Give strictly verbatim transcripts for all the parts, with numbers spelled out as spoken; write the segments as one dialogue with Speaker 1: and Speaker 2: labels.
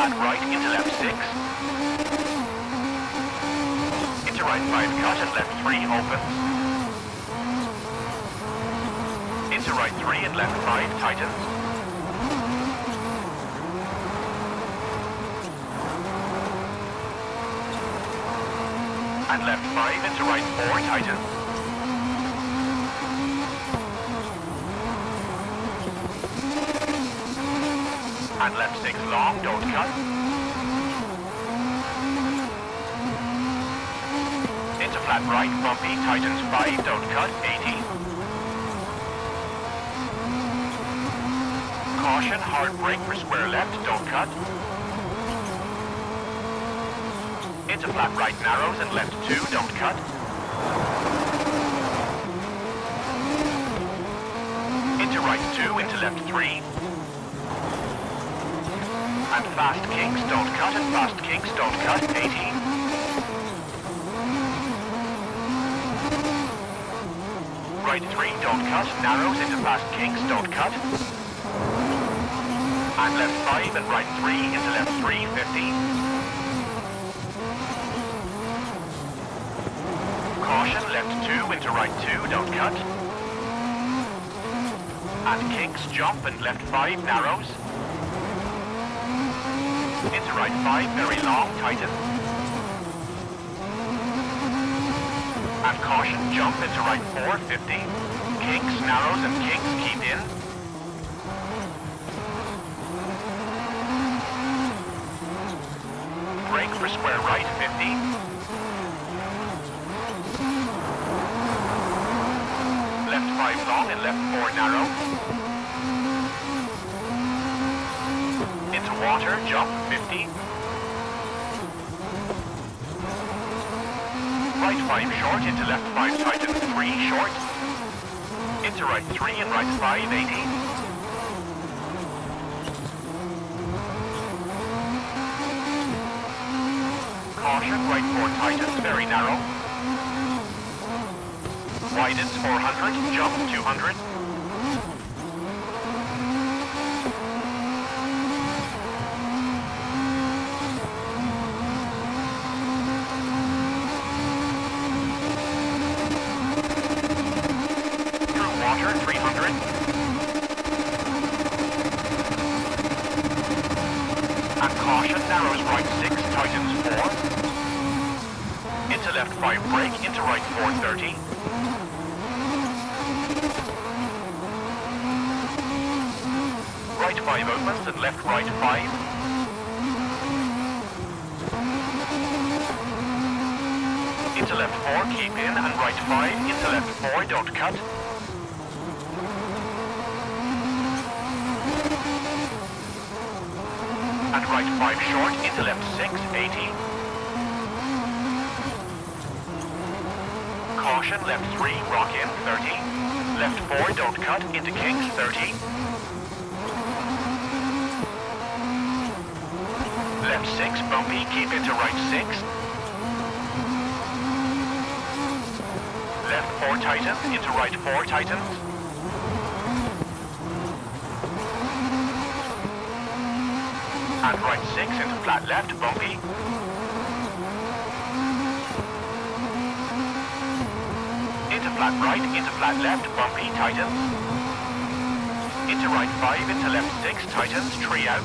Speaker 1: flat right into left six. Into right five cut and left three opens. Into right three and left five tightens. And left five into right four tightens. And left six long, don't cut. Into flat right, bumpy, tightens five, don't cut, eighty. Caution, hard brake for square left, don't cut. Into flat right narrows and left two, don't cut. Into right two, into left three. And fast kinks, don't cut, and fast kinks, don't cut, eighty. Right three, don't cut, narrows into fast kinks, don't cut. And left five and right three into left three, fifty. Caution, left two into right two, don't cut. And kinks, jump, and left five, narrows. Into right five, very long, tighten. And caution, jump into right four, fifty. Kinks, narrows, and kinks, keep in. Brake for square right, fifty. Left five long and left four narrow. Into water, jump, fifty. Right five short, into left five tighten, three short. Into right three and right five, eighty. Caution, right four tightens, very narrow. Widens, four hundred, jump, two hundred. three hundred. And caution, narrows right six, tightens four. Into left five brake, into right four, thirty. Right five opens and left right five. Into left four, keep in, and right five, into left four, don't cut. And right five short, into left six, eighty. Caution, left three, rock in, thirty. Left four, don't cut, into kinks, thirty. Left six, bumpy, keep into right six. Left four tightens, into right four tightens. And right six into flat left, bumpy. Into flat right, into flat left, bumpy, tightens. Into right five, into left six, tightens, tree out.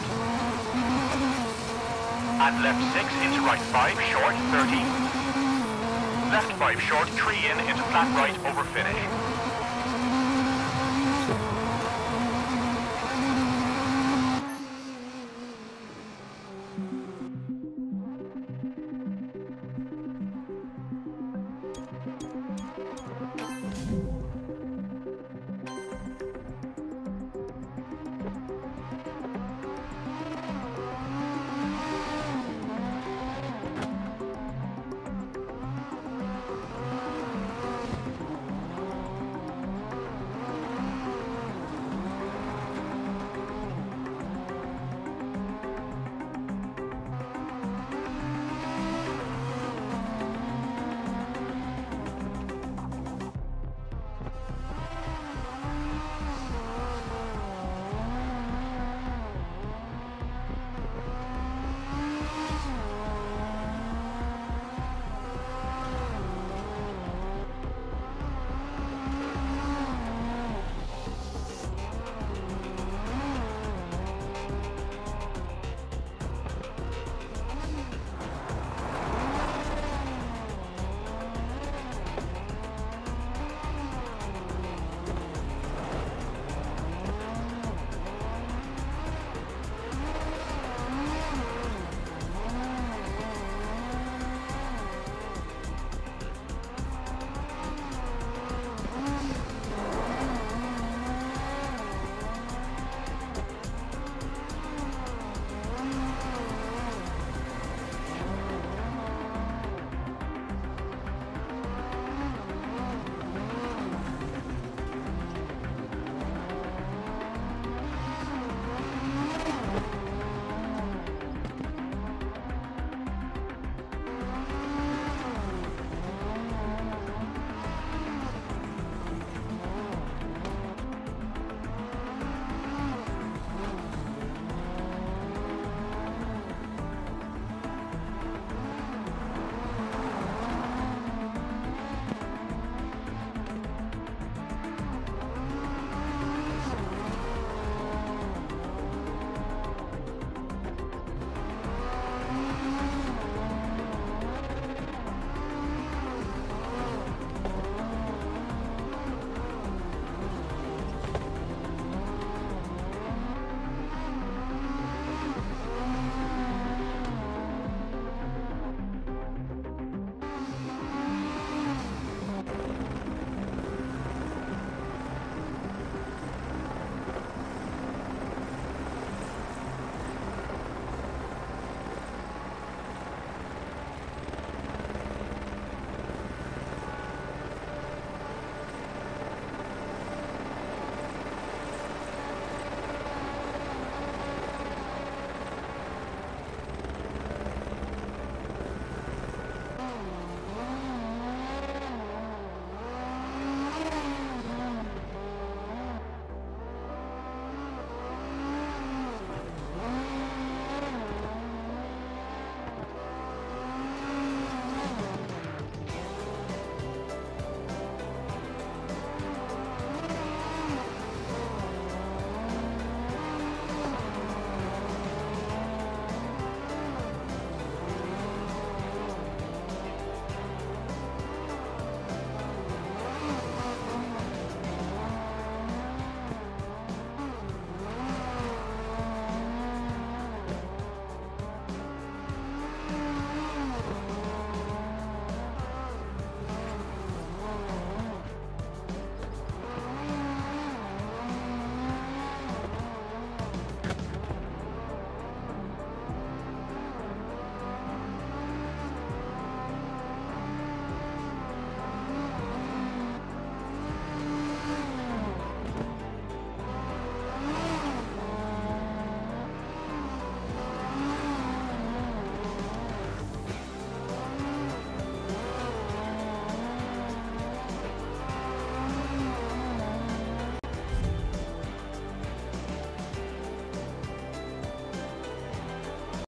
Speaker 1: And left six, into right five, short, thirty. Left five short, tree in, into flat right, over finish.